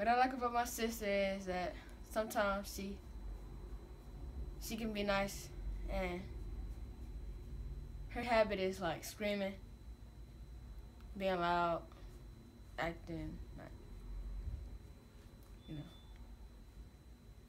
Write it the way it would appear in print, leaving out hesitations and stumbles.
What I like about my sister is that sometimes she can be nice, and her habit is like screaming, being loud, acting like